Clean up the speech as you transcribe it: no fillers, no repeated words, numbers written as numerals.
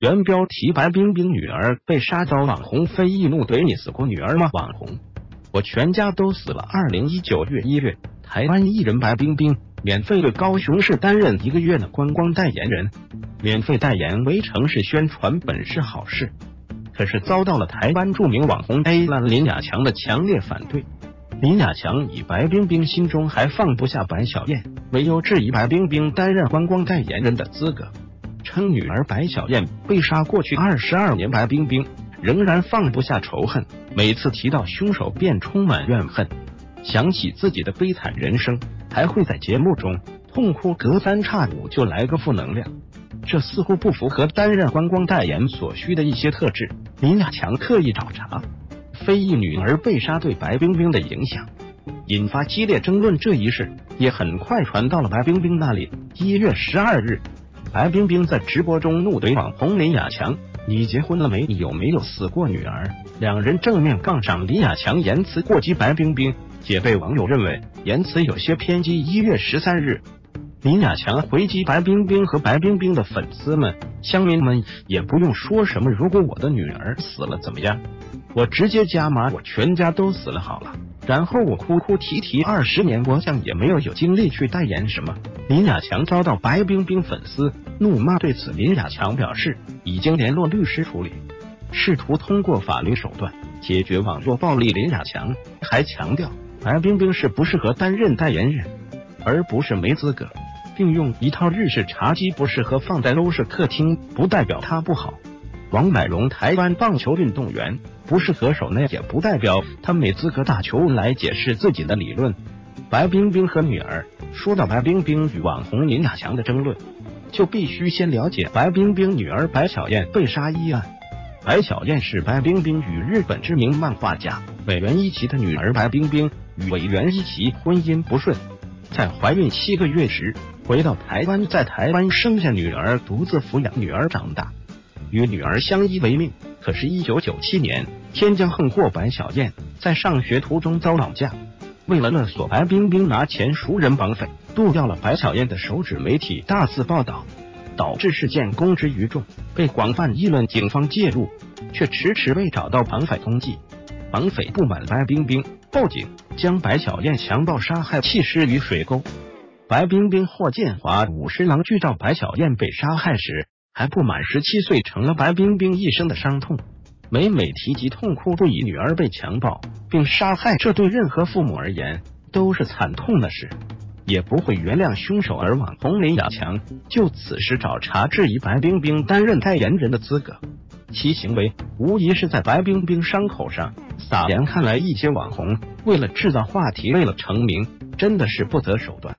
原标题：白冰冰女儿被杀遭网红非议怒怼你死过女儿吗？网红，我全家都死了。2019月1月，台湾艺人白冰冰免费对高雄市担任1个月的观光代言人，免费代言为城市宣传本是好事，可是遭到了台湾著名网红 A 烂林雅强的强烈反对。林雅强以白冰冰心中还放不下白小燕为由，质疑白冰冰担任观光代言人的资格，称女儿白小燕被杀过去22年，白冰冰仍然放不下仇恨，每次提到凶手便充满怨恨，想起自己的悲惨人生，还会在节目中痛哭，隔三差五就来个负能量，这似乎不符合担任观光代言所需的一些特质。林雅强刻意找茬，非议女儿被杀对白冰冰的影响，引发激烈争论。这一事也很快传到了白冰冰那里。1月12日，白冰冰在直播中怒怼网红林雅强：“你结婚了没？你有没有死过女儿？”两人正面杠上，林雅强言辞过激，白冰冰也被网友认为言辞有些偏激。1月13日，林雅强回击白冰冰和白冰冰的粉丝们：“乡民们也不用说什么如果我的女儿死了怎么样，我直接加码，我全家都死了好了。”然后我哭哭啼啼20年，我想也没有精力去代言什么。林雅强遭到白冰冰粉丝怒骂，对此林雅强表示已经联络律师处理，试图通过法律手段解决网络暴力。林雅强还强调白冰冰是不适合担任代言人，而不是没资格，并用一套日式茶几不适合放在欧式客厅，不代表她不好。王乃荣，台湾棒球运动员，不是歌手，那也不代表他没资格打球，来解释自己的理论。白冰冰和女儿，说到白冰冰与网红林雅强的争论，就必须先了解白冰冰女儿白小燕被杀一案。白小燕是白冰冰与日本知名漫画家尾原一奇的女儿，白冰冰与尾原一奇婚姻不顺，在怀孕7个月时回到台湾，在台湾生下女儿，独自抚养女儿长大，与女儿相依为命。可是1997年，天降横祸，白小燕在上学途中遭绑架，为了勒索白冰冰拿钱赎人绑匪，剁掉了白小燕的手指。媒体大肆报道，导致事件公之于众，被广泛议论。警方介入，却迟迟未找到绑匪踪迹。绑匪不满白冰冰，报警将白小燕强暴杀害，弃尸于水沟。白冰冰霍建华50郎剧照白小燕被杀害时还不满17岁，成了白冰冰一生的伤痛。每提及痛哭不已，女儿被强暴并杀害，这对任何父母而言都是惨痛的事，也不会原谅凶手。而网红林雅强就此时找茬，质疑白冰冰担任代言人的资格，其行为无疑是在白冰冰伤口上撒盐。看来一些网红为了制造话题，为了成名，真的是不择手段。